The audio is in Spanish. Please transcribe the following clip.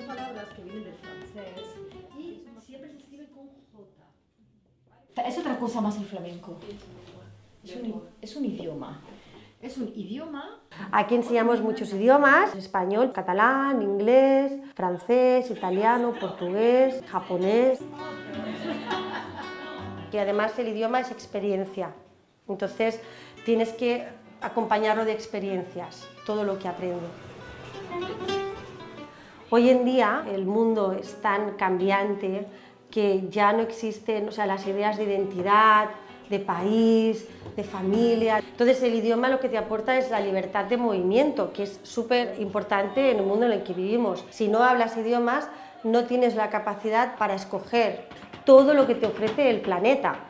palabras que vienen del francés y siempre se escriben con J. Es otra cosa más el flamenco. Es un idioma. Es un idioma. Aquí enseñamos muchos idiomas: español, catalán, inglés, francés, italiano, portugués, japonés. Y además el idioma es experiencia, entonces tienes que acompañarlo de experiencias, todo lo que aprendo. Hoy en día el mundo es tan cambiante que ya no existen, las ideas de identidad, de país, de familia. Entonces el idioma lo que te aporta es la libertad de movimiento, que es súper importante en el mundo en el que vivimos. Si no hablas idiomas, no tienes la capacidad para escoger todo lo que te ofrece el planeta.